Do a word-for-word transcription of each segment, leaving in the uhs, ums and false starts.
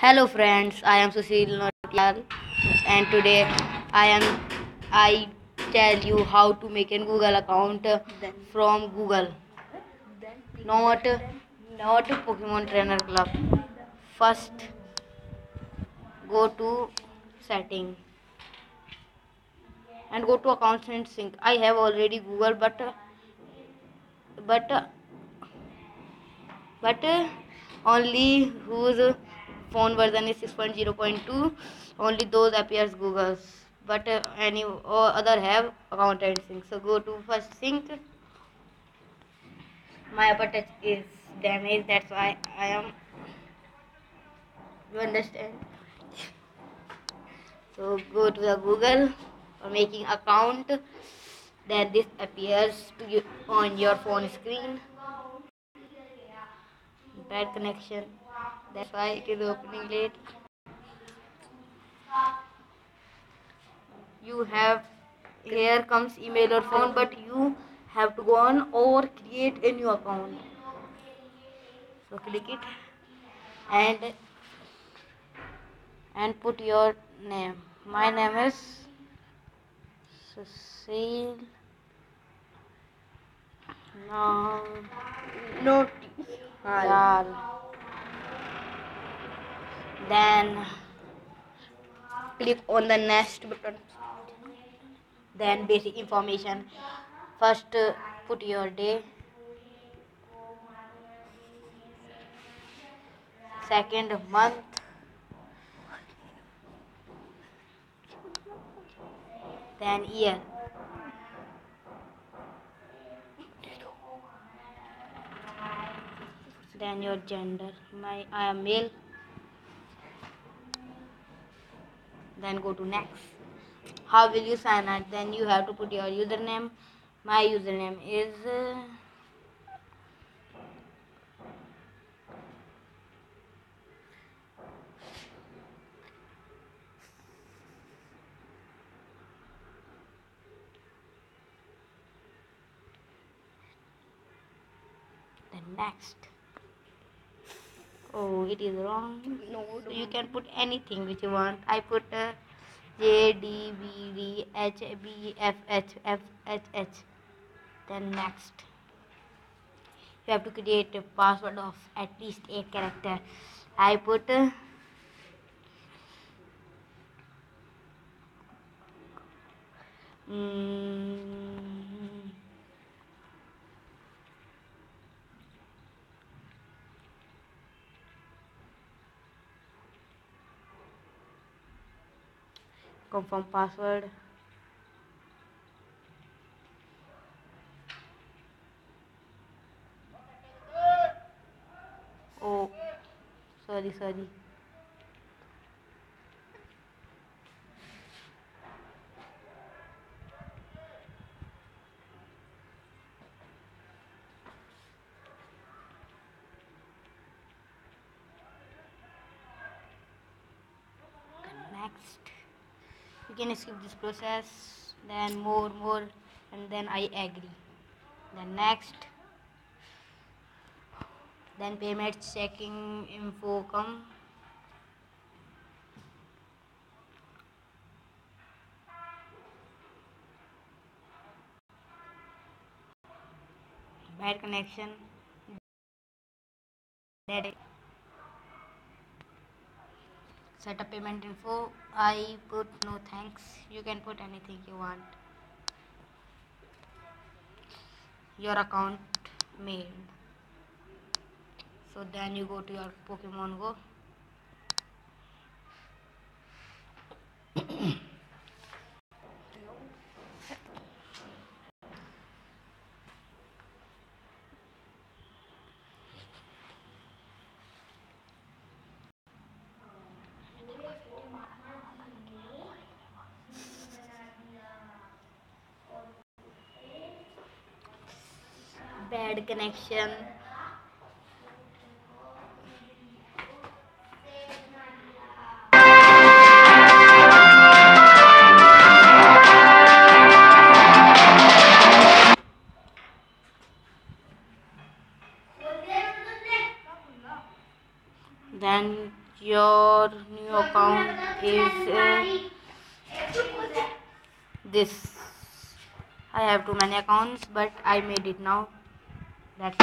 Hello friends, I am Sushil Notial and today I am I tell you how to make a Google account from Google. Not not Pokemon Trainer Club. First go to setting and go to accounts and sync. I have already Google but but but only whose phone version is six point zero point two, only those appears Google's, but uh, any or other have account and sync. So go to first sync. My upper touch is damaged, that's why I am, you understand. So go to the Google for making account, then this appears to you on your phone screen. Bad connection, that's why it is opening late. You have, here comes email or phone, but you have to go on or create a new account. So click it and and put your name. My name is Sushil. No, Notial. Then click on the next button. Then basic information. First uh, put your day. Second month. Then year. Then your gender. My I am male. Then go to next. How will you sign up? Then you have to put your username. My username is uh, then next. Oh, it is wrong. No, so you can put anything which you want. I put uh, J D B D H B F H F H H. Then next. You have to create a password of at least eight character. I put uh, mm, confirm password. Oh, sorry, sorry. Next. You can skip this process. Then more, more, and then I agree. Then next. Then payment checking info come. Bad connection. That set up payment info. I put no thanks. You can put anything you want. Your account made. So then you go to your Pokemon Go. Bad connection. Then your new account is uh, this. I have too many accounts, but I made it now. That's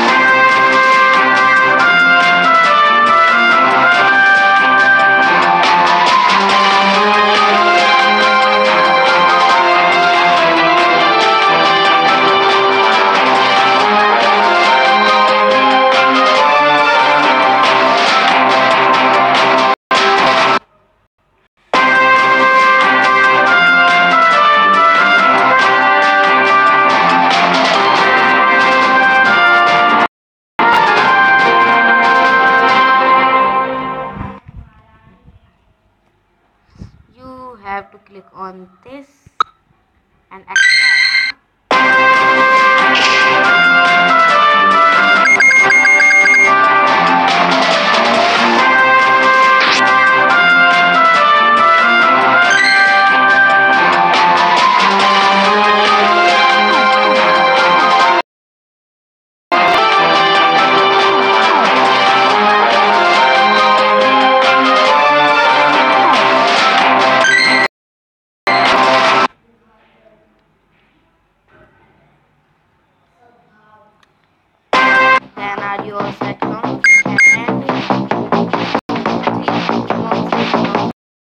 you have to click on this and accept. Then are you all set comes and three months from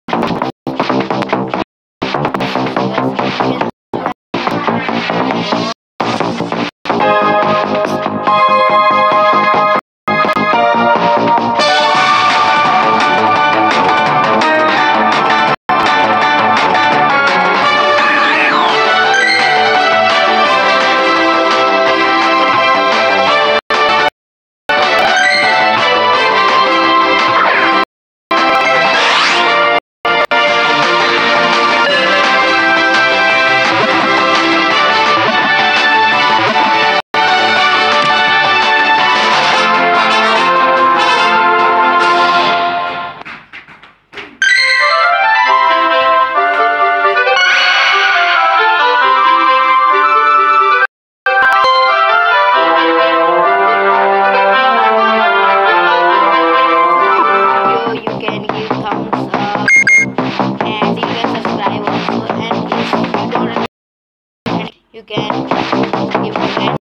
video, you can give thumbs up and you can subscribe also. And if you don't understand, you can give comment.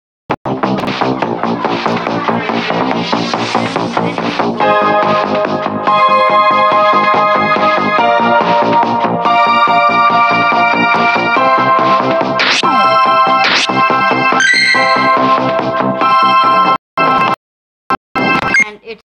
And it's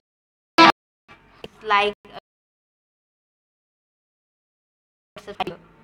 like a